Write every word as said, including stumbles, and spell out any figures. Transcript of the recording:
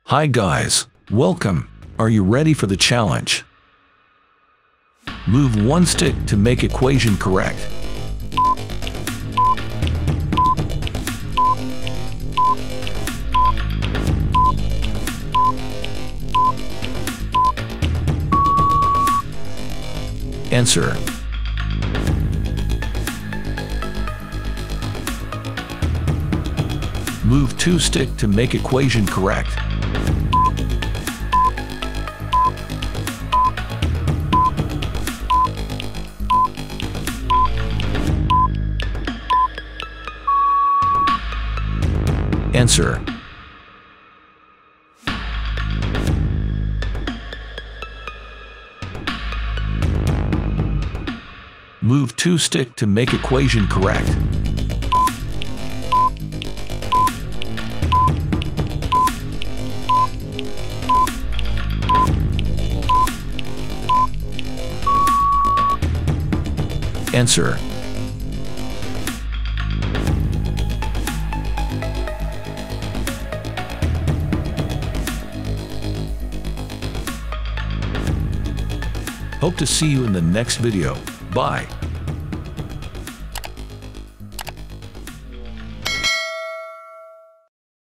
Hi guys, welcome. Are you ready for the challenge? Move one stick to make equation correct. Answer. Move two stick to make equation correct. Answer. Move two stick to make equation correct. Answer. Hope to see you in the next video. Bye.